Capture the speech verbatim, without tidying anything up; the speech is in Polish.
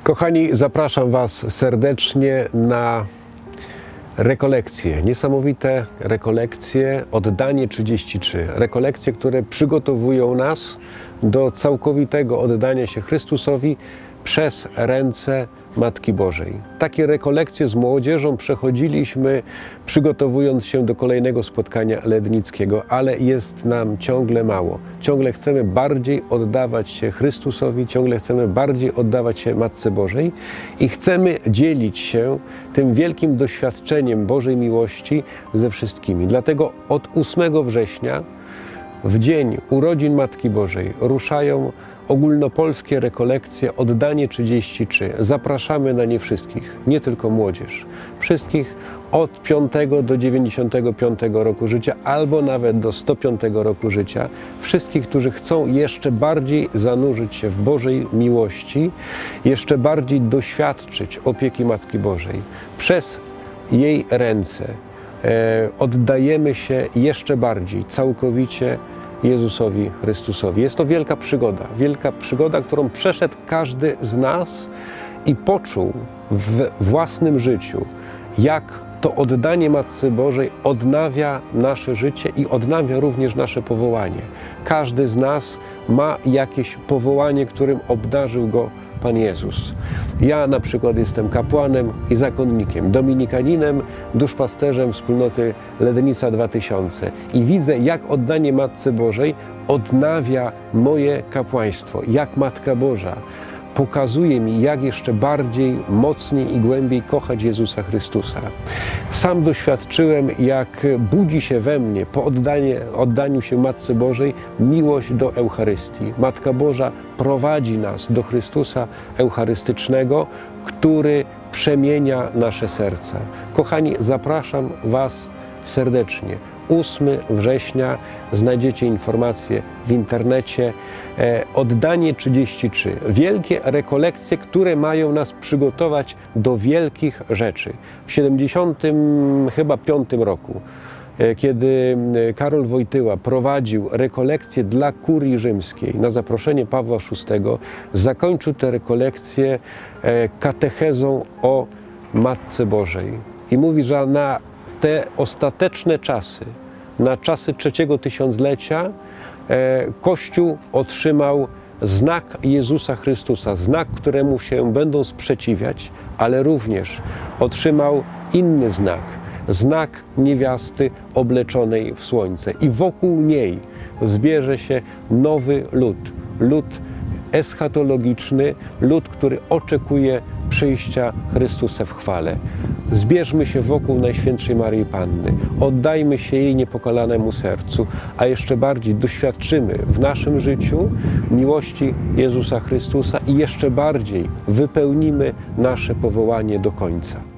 Kochani, zapraszam Was serdecznie na rekolekcje, niesamowite rekolekcje, oddanie trzydzieści trzy. Rekolekcje, które przygotowują nas do całkowitego oddania się Chrystusowi przez ręce Matki Bożej. Takie rekolekcje z młodzieżą przechodziliśmy, przygotowując się do kolejnego spotkania lednickiego, ale jest nam ciągle mało. Ciągle chcemy bardziej oddawać się Chrystusowi, ciągle chcemy bardziej oddawać się Matce Bożej i chcemy dzielić się tym wielkim doświadczeniem Bożej miłości ze wszystkimi. Dlatego od ósmego września, w dzień urodzin Matki Bożej, ruszają ogólnopolskie rekolekcje Oddanie trzydzieści trzy. Zapraszamy na nie wszystkich, nie tylko młodzież. Wszystkich od piątego do dziewięćdziesiątego piątego roku życia, albo nawet do sto piątego roku życia. Wszystkich, którzy chcą jeszcze bardziej zanurzyć się w Bożej miłości, jeszcze bardziej doświadczyć opieki Matki Bożej. Przez jej ręce e, oddajemy się jeszcze bardziej, całkowicie Jezusowi Chrystusowi. Jest to wielka przygoda, wielka przygoda, którą przeszedł każdy z nas i poczuł w własnym życiu, jak to oddanie Matce Bożej odnawia nasze życie i odnawia również nasze powołanie. Każdy z nas ma jakieś powołanie, którym obdarzył go Pan Jezus. Ja na przykład jestem kapłanem i zakonnikiem, dominikaninem, duszpasterzem wspólnoty Lednica dwa tysiące i widzę, jak oddanie Matce Bożej odnawia moje kapłaństwo, jak Matka Boża pokazuje mi, jak jeszcze bardziej, mocniej i głębiej kochać Jezusa Chrystusa. Sam doświadczyłem, jak budzi się we mnie po oddanie, oddaniu się Matce Bożej miłość do Eucharystii. Matka Boża prowadzi nas do Chrystusa Eucharystycznego, który przemienia nasze serca. Kochani, zapraszam Was serdecznie. ósmego września znajdziecie informacje w internecie. E, oddanie trzydzieści trzy. Wielkie rekolekcje, które mają nas przygotować do wielkich rzeczy. W siedemdziesiątym piątym roku, e, kiedy Karol Wojtyła prowadził rekolekcje dla kurii rzymskiej na zaproszenie Pawła szóstego, zakończył te rekolekcje e, katechezą o Matce Bożej. I mówi, że na te ostateczne czasy, na czasy trzeciego tysiąclecia, e, Kościół otrzymał znak Jezusa Chrystusa, znak, któremu się będą sprzeciwiać, ale również otrzymał inny znak, znak niewiasty obleczonej w słońce. I wokół niej zbierze się nowy lud, lud eschatologiczny, lud, który oczekuje przyjścia Chrystusa w chwale. Zbierzmy się wokół Najświętszej Maryi Panny, oddajmy się jej niepokalanemu sercu, a jeszcze bardziej doświadczymy w naszym życiu miłości Jezusa Chrystusa i jeszcze bardziej wypełnimy nasze powołanie do końca.